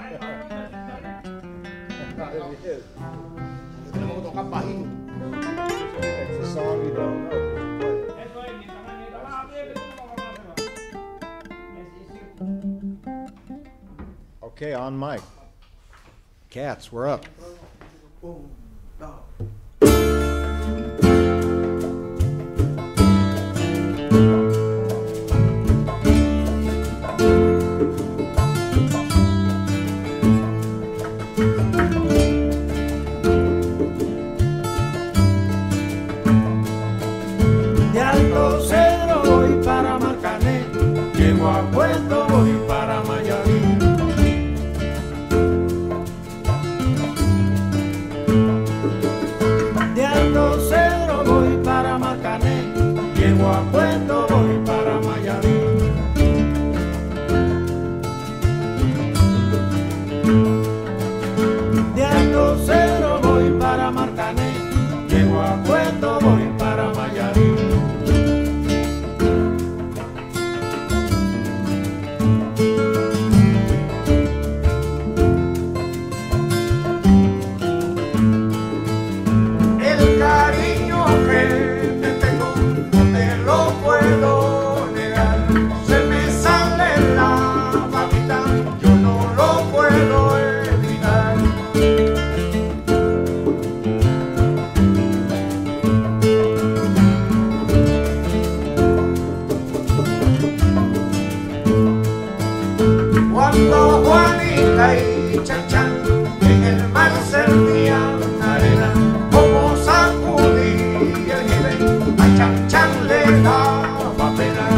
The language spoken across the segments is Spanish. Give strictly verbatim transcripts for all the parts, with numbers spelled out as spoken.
Tenemos que tocar bajito. It's a song you don't know. Okay, on mic. Cats, we're up. De Alto Cedro voy para Marcané, llego a Puerto voy para Mayarí. De Alto Cedro voy para Marcané, llego a Puerto voy para Mayarí. De Alto Cedro voy para Marcané, llego a Puerto voy para Mayarí. El cariño que te tengo no te lo puedo negar. Se me sale la babita, yo no lo puedo evitar. Cuando Juanita y Chan Chan en el mar servían arena, como sacudía el jibe, a Chan Chan le daba pena.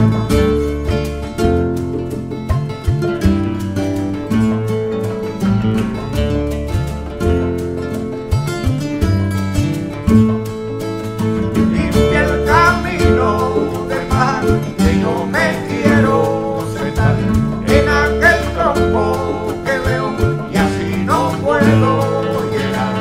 Limpia el camino del mar, que no me quiero sentar en aquel tronco que veo y así no puedo llegar.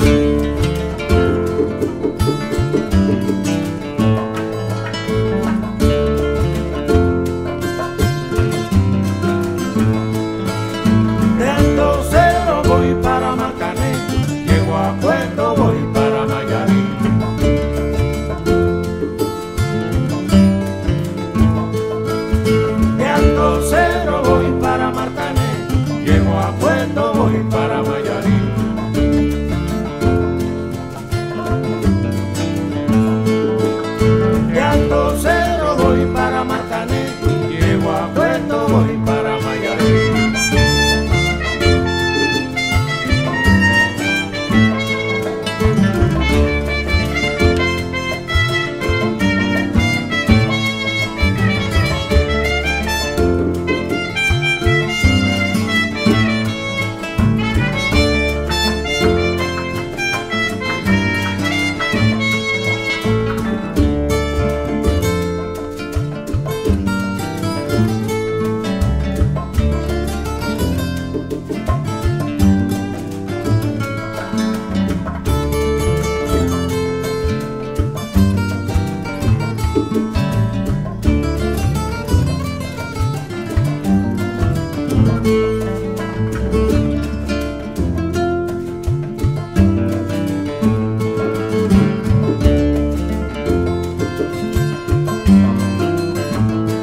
De Alto Cedro voy para Marcané, llego a Puerto voy para Mayarí. De Alto Cedro voy para Marcané, llego a Puerto voy para Mayarí. De Alto Cedro voy para Marcané, llego a Puerto voy para Mayarí.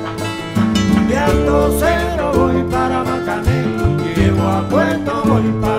De Alto Cedro voy para Marcané, llego a Puerto voy para